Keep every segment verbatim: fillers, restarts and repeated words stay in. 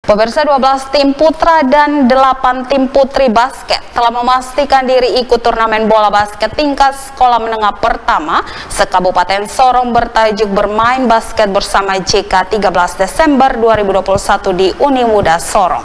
Pemirsa, dua belas tim putra dan delapan tim putri basket telah memastikan diri ikut turnamen bola basket tingkat sekolah menengah pertama se-Kabupaten Sorong bertajuk Bermain Basket Bersama J K tiga belas Desember dua ribu dua puluh satu di Unimuda Sorong.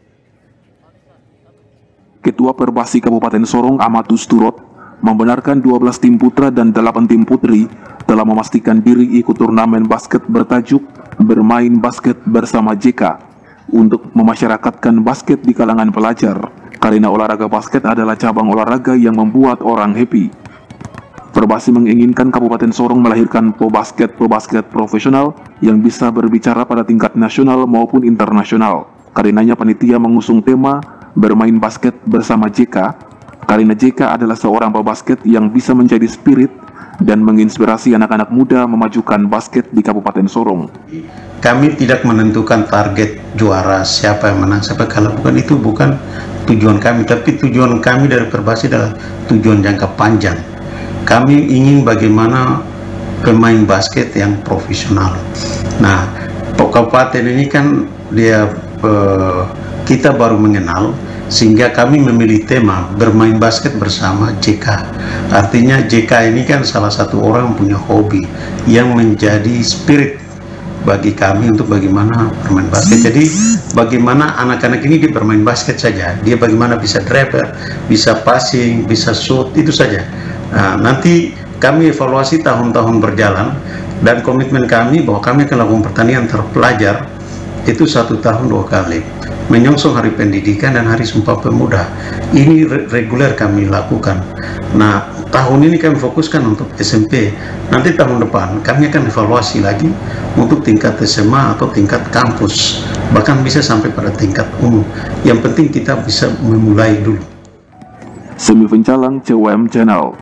Ketua Perbasi Kabupaten Sorong Amatus Turot membenarkan dua belas tim putra dan delapan tim putri telah memastikan diri ikut turnamen basket bertajuk Bermain Basket Bersama J K untuk memasyarakatkan basket di kalangan pelajar, karena olahraga basket adalah cabang olahraga yang membuat orang happy. Perbasi menginginkan Kabupaten Sorong melahirkan pebasket-pebasket profesional yang bisa berbicara pada tingkat nasional maupun internasional. Karenanya panitia mengusung tema Bermain Basket Bersama J K, karena J K adalah seorang pebasket yang bisa menjadi spirit dan menginspirasi anak-anak muda memajukan basket di Kabupaten Sorong. Kami tidak menentukan target juara, siapa yang menang, siapa kalah, bukan itu, bukan tujuan kami. Tapi tujuan kami dari Perbasi adalah tujuan jangka panjang. Kami ingin bagaimana pemain basket yang profesional. Nah, kabupaten ini kan dia eh, kita baru mengenal, sehingga kami memilih tema Bermain Basket Bersama J K. Artinya J K ini kan salah satu orang yang punya hobi yang menjadi spirit bagi kami untuk bagaimana bermain basket. Jadi bagaimana anak-anak ini dia bermain basket saja, dia bagaimana bisa driver, bisa passing, bisa shoot, itu saja. Nah, nanti kami evaluasi tahun-tahun berjalan, dan komitmen kami bahwa kami akan lakukan pertandingan terpelajar itu satu tahun dua kali, menyongsong Hari Pendidikan dan Hari Sumpah Pemuda. Ini re reguler kami lakukan. Nah, tahun ini kami fokuskan untuk S M P. Nanti tahun depan kami akan evaluasi lagi untuk tingkat S M A atau tingkat kampus, bahkan bisa sampai pada tingkat umum. Yang penting kita bisa memulai dulu. Semi Pencalang C W M Channel.